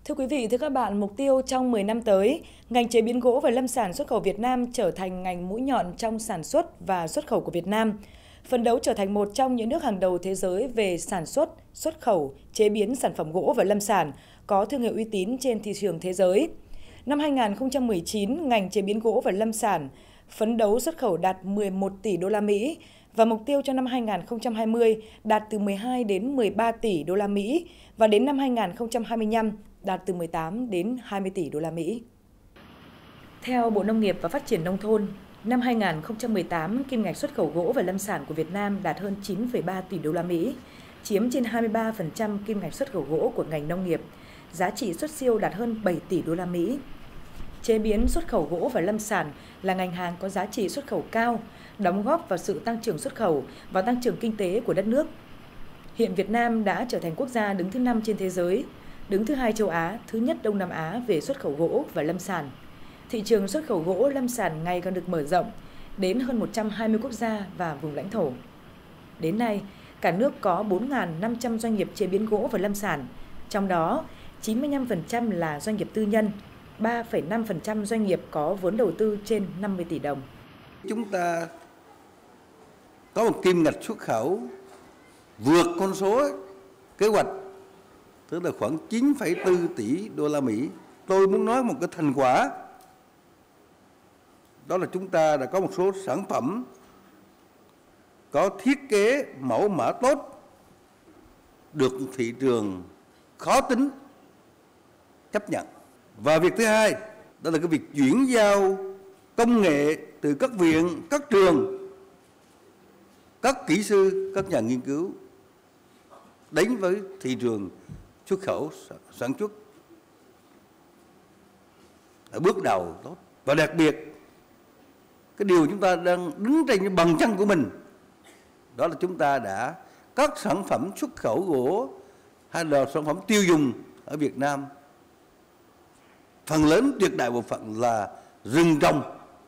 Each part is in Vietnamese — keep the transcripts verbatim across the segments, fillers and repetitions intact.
Thưa quý vị, thưa các bạn, mục tiêu trong mười năm tới, ngành chế biến gỗ và lâm sản xuất khẩu Việt Nam trở thành ngành mũi nhọn trong sản xuất và xuất khẩu của Việt Nam. Phấn đấu trở thành một trong những nước hàng đầu thế giới về sản xuất, xuất khẩu, chế biến sản phẩm gỗ và lâm sản, có thương hiệu uy tín trên thị trường thế giới. Năm hai nghìn không trăm mười chín, ngành chế biến gỗ và lâm sản phấn đấu xuất khẩu đạt mười một tỷ đô la Mỹ và mục tiêu cho năm hai nghìn không trăm hai mươi đạt từ mười hai đến mười ba tỷ đô la Mỹ và đến năm hai nghìn không trăm hai mươi lăm đạt từ mười tám đến hai mươi tỷ đô la Mỹ. Theo Bộ Nông nghiệp và Phát triển Nông thôn, năm hai nghìn không trăm mười tám, kim ngạch xuất khẩu gỗ và lâm sản của Việt Nam đạt hơn chín phẩy ba tỷ đô la Mỹ, chiếm trên hai mươi ba phần trăm kim ngạch xuất khẩu gỗ của ngành nông nghiệp, giá trị xuất siêu đạt hơn bảy tỷ đô la Mỹ. Chế biến xuất khẩu gỗ và lâm sản là ngành hàng có giá trị xuất khẩu cao, đóng góp vào sự tăng trưởng xuất khẩu và tăng trưởng kinh tế của đất nước. Hiện Việt Nam đã trở thành quốc gia đứng thứ năm trên thế giới, đứng thứ hai châu Á, thứ nhất Đông Nam Á về xuất khẩu gỗ và lâm sản. Thị trường xuất khẩu gỗ lâm sản ngày càng được mở rộng đến hơn một trăm hai mươi quốc gia và vùng lãnh thổ. Đến nay, cả nước có bốn nghìn năm trăm doanh nghiệp chế biến gỗ và lâm sản, trong đó chín mươi lăm phần trăm là doanh nghiệp tư nhân, ba phẩy năm phần trăm doanh nghiệp có vốn đầu tư trên năm mươi tỷ đồng. Chúng ta có một kim ngạch xuất khẩu vượt con số kế hoạch, tức là khoảng chín phẩy bốn tỷ đô la Mỹ. Tôi muốn nói một cái thành quả, đó là chúng ta đã có một số sản phẩm có thiết kế mẫu mã tốt, được thị trường khó tính chấp nhận. Và việc thứ hai, đó là cái việc chuyển giao công nghệ từ các viện, các trường, các kỹ sư, các nhà nghiên cứu đến với thị trường xuất khẩu sản xuất ở bước đầu tốt. Và đặc biệt, cái điều chúng ta đang đứng trên bằng chân của mình, đó là chúng ta đã các sản phẩm xuất khẩu gỗ hay là sản phẩm tiêu dùng ở Việt Nam, phần lớn tuyệt đại bộ phận là rừng trồng.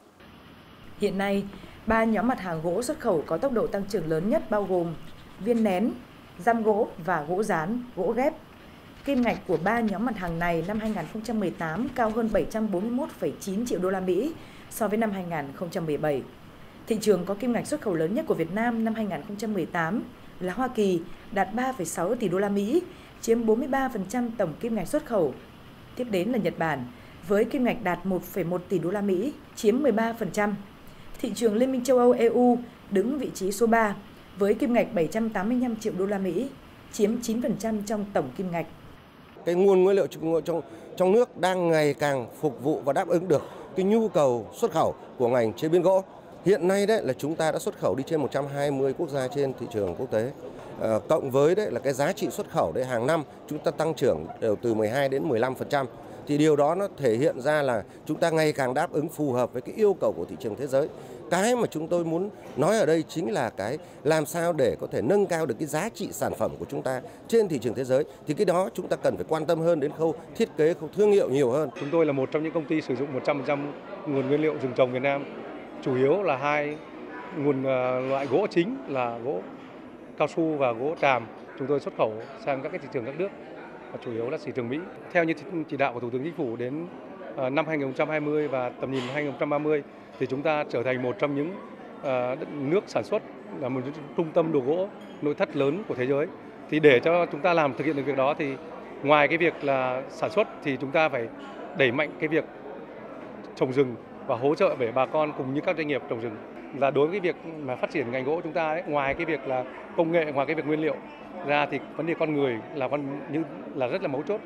Hiện nay, ba nhóm mặt hàng gỗ xuất khẩu có tốc độ tăng trưởng lớn nhất bao gồm viên nén, giam gỗ và gỗ dán, gỗ ghép. Kim ngạch của ba nhóm mặt hàng này năm hai nghìn không trăm mười tám cao hơn bảy trăm bốn mươi mốt phẩy chín triệu đô la Mỹ so với năm hai nghìn không trăm mười bảy. Thị trường có kim ngạch xuất khẩu lớn nhất của Việt Nam năm hai nghìn không trăm mười tám là Hoa Kỳ, đạt ba phẩy sáu tỷ đô la Mỹ, chiếm bốn mươi ba phần trăm tổng kim ngạch xuất khẩu. Tiếp đến là Nhật Bản, với kim ngạch đạt một phẩy một tỷ đô la Mỹ, chiếm mười ba phần trăm. Thị trường Liên minh châu Âu E U đứng vị trí số ba, với kim ngạch bảy trăm tám mươi lăm triệu đô la Mỹ, chiếm chín phần trăm trong tổng kim ngạch. Cái nguồn nguyên liệu trong trong nước đang ngày càng phục vụ và đáp ứng được cái nhu cầu xuất khẩu của ngành chế biến gỗ. Hiện nay đấy là chúng ta đã xuất khẩu đi trên một trăm hai mươi quốc gia trên thị trường quốc tế. À, cộng với đấy là cái giá trị xuất khẩu đấy hàng năm chúng ta tăng trưởng đều từ mười hai đến mười lăm phần trăm. Thì điều đó nó thể hiện ra là chúng ta ngày càng đáp ứng phù hợp với cái yêu cầu của thị trường thế giới. Cái mà chúng tôi muốn nói ở đây chính là cái làm sao để có thể nâng cao được cái giá trị sản phẩm của chúng ta trên thị trường thế giới. Thì cái đó chúng ta cần phải quan tâm hơn đến khâu thiết kế, khâu thương hiệu nhiều hơn. Chúng tôi là một trong những công ty sử dụng một trăm phần trăm nguồn nguyên liệu rừng trồng Việt Nam. Chủ yếu là hai nguồn loại gỗ chính là gỗ cao su và gỗ tràm. Chúng tôi xuất khẩu sang các cái thị trường các nước, và chủ yếu là thị trường Mỹ. Theo như chỉ đạo của Thủ tướng Chính phủ đến năm hai nghìn không trăm hai mươi và tầm nhìn hai nghìn không trăm ba mươi thì chúng ta trở thành một trong những nước sản xuất, là một trung tâm đồ gỗ nội thất lớn của thế giới. Thì để cho chúng ta làm thực hiện được việc đó thì ngoài cái việc là sản xuất thì chúng ta phải đẩy mạnh cái việc trồng rừng và hỗ trợ để bà con cùng như các doanh nghiệp trồng rừng. Là đối với cái việc mà phát triển ngành gỗ chúng ta ấy, ngoài cái việc là công nghệ, ngoài cái việc nguyên liệu ra thì vấn đề con người là con như là rất là mấu chốt.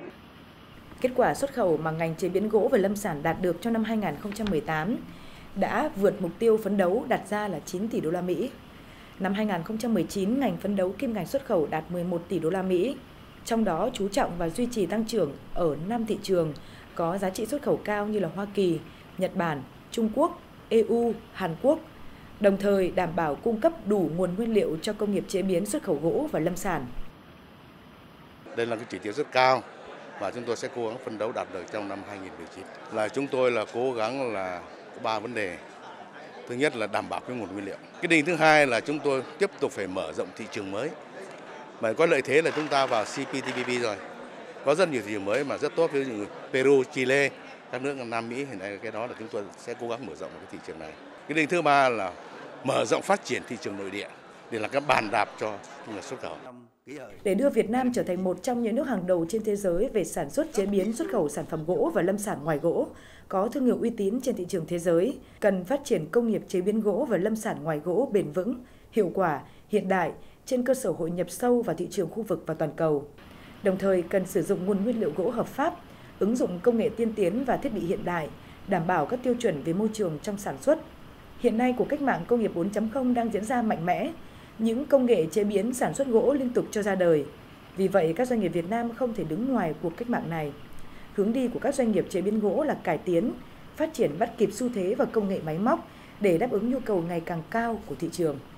Kết quả xuất khẩu mà ngành chế biến gỗ và lâm sản đạt được trong năm hai nghìn không trăm mười tám đã vượt mục tiêu phấn đấu đặt ra là chín tỷ đô la Mỹ. Năm hai nghìn không trăm mười chín, ngành phấn đấu kim ngạch xuất khẩu đạt mười một tỷ đô la Mỹ, trong đó chú trọng và duy trì tăng trưởng ở năm thị trường có giá trị xuất khẩu cao như là Hoa Kỳ, Nhật Bản, Trung Quốc, E U, Hàn Quốc, đồng thời đảm bảo cung cấp đủ nguồn nguyên liệu cho công nghiệp chế biến xuất khẩu gỗ và lâm sản. Đây là cái chỉ tiêu rất cao và chúng tôi sẽ cố gắng phấn đấu đạt được trong năm hai nghìn không trăm mười chín. Là chúng tôi là cố gắng là có ba vấn đề. Thứ nhất là đảm bảo cái nguồn nguyên liệu. Cái điều thứ hai là chúng tôi tiếp tục phải mở rộng thị trường mới. Mà có lợi thế là chúng ta vào C P T P P rồi. có rất nhiều thị trường mới mà rất tốt, ví dụ như Peru, Chile, các nước Nam Mỹ. Hiện nay cái đó là chúng tôi sẽ cố gắng mở rộng cái thị trường này. Cái định thứ ba là mở rộng phát triển thị trường nội địa để là cái bàn đạp cho xuất khẩu. Để đưa Việt Nam trở thành một trong những nước hàng đầu trên thế giới về sản xuất, chế biến, xuất khẩu sản phẩm gỗ và lâm sản ngoài gỗ, có thương hiệu uy tín trên thị trường thế giới, cần phát triển công nghiệp chế biến gỗ và lâm sản ngoài gỗ bền vững, hiệu quả, hiện đại trên cơ sở hội nhập sâu vào thị trường khu vực và toàn cầu. Đồng thời cần sử dụng nguồn nguyên liệu gỗ hợp pháp, ứng dụng công nghệ tiên tiến và thiết bị hiện đại, đảm bảo các tiêu chuẩn về môi trường trong sản xuất. Hiện nay, cuộc cách mạng công nghiệp bốn chấm không đang diễn ra mạnh mẽ. Những công nghệ chế biến sản xuất gỗ liên tục cho ra đời. Vì vậy, các doanh nghiệp Việt Nam không thể đứng ngoài cuộc cách mạng này. Hướng đi của các doanh nghiệp chế biến gỗ là cải tiến, phát triển bắt kịp xu thế và công nghệ máy móc để đáp ứng nhu cầu ngày càng cao của thị trường.